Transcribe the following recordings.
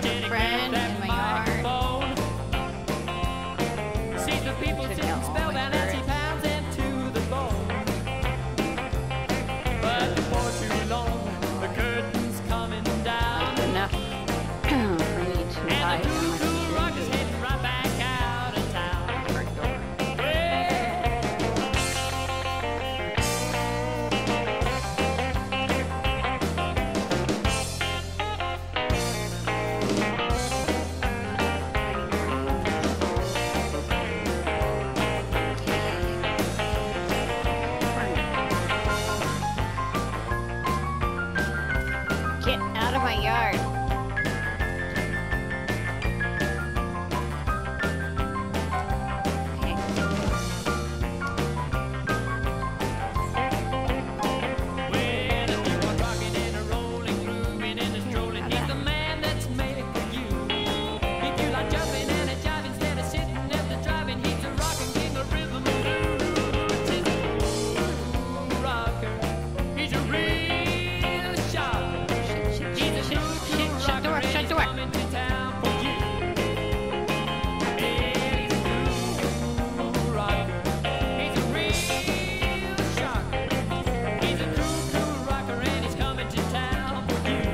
a friend in my yard. Sees the people sitting spellbound as he pounds into the bone. But before too long, the curtain's coming down. Enough for me to hide And the on my cool rock is heading right back out of town. front door. Get out of my yard. Okay. Well, if you are rocking and a rolling, grooving and a strolling, he's the man that's made for you. If you like jumping and a jive instead of sitting at the driving, he's a rocking king of rhythm and blues. He's a cool rocker. He's a real shot. He's a cool Shut door, rocker and shut he's door. coming to town for you. Yeah, he's a cool rocker. He's a real shocker. He's a cool rocker and he's coming to town for you.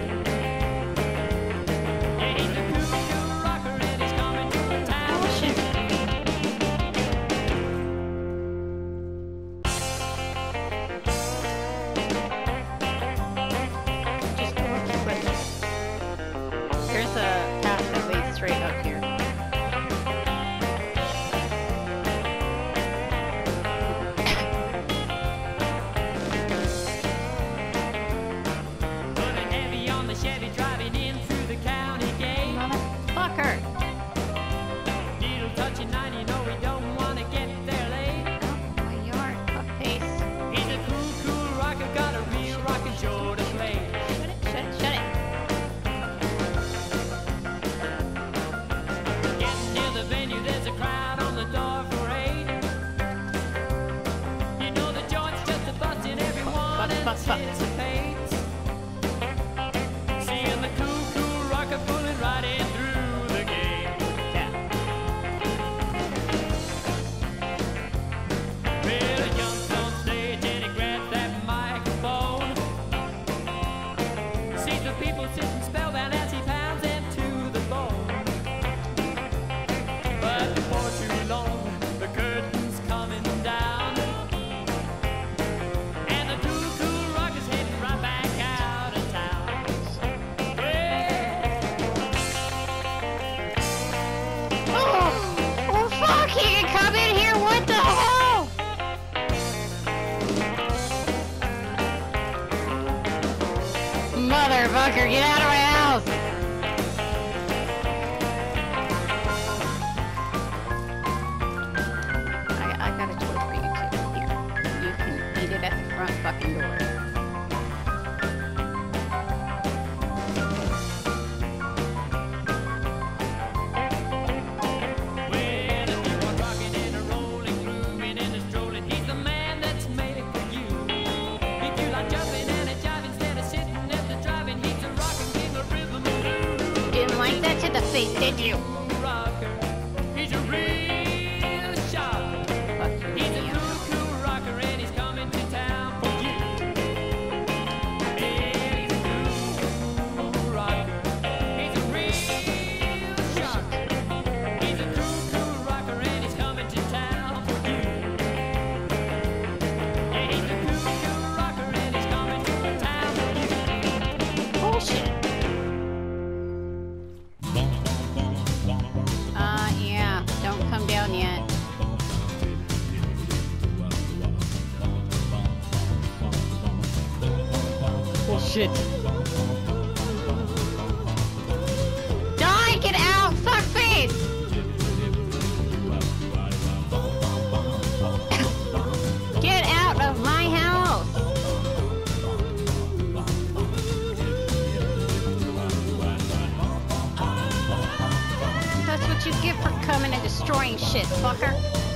Yeah, he's a cool rocker and he's coming to town for you. Just go up this way. There's a path that leads straight up here. Pulling heavy on the Chevy, driving in through the county gate. Motherfucker! Needle touching 9, you know we don't want to get there late. Out of my yard, fuckface. He's a cool rocker, got a real rockin' show to play. Shut it, shut it, shut it. Getting near the venue, there's a crowd on the door for 8. You know the joint's just a bustin', everyone Fuck. anticipates. Seeing the cool rocker pulling right in through the gate. Well, he jumps on stage and he grabs that microphone. Sees the people sitting spellbound as he pounds into the bone. But before too long, the curtain's coming down. And the cool rocker's heading right back out of town. Oh, fuck! He can come in here. What the hell? Motherfucker, get out of my house! I got a toy for you too. Here, you can eat it at the front fucking door. Well, if you are rocking and a rolling, grooving and a strolling, he's the man that's made it for you. If you like jumping and a jive instead of sitting at the driving, he's a rockin' king of rhythm and blues. Didn't like that to the face, did you? Rocker, he's a real shot. Fuck you, He's a Ian. cool rocker and he's coming to town for you. Yeah, he's a cool rocker. He's a real shocker. He's a cool rocker and he's coming to town for you. Yeah, he's a cool rocker and he's coming to town for you. Bullshit. Yeah, don't come down yet. Bullshit. Die! Get out! Fuckface! Get out of my house! That's what you get for coming and destroying shit, fucker.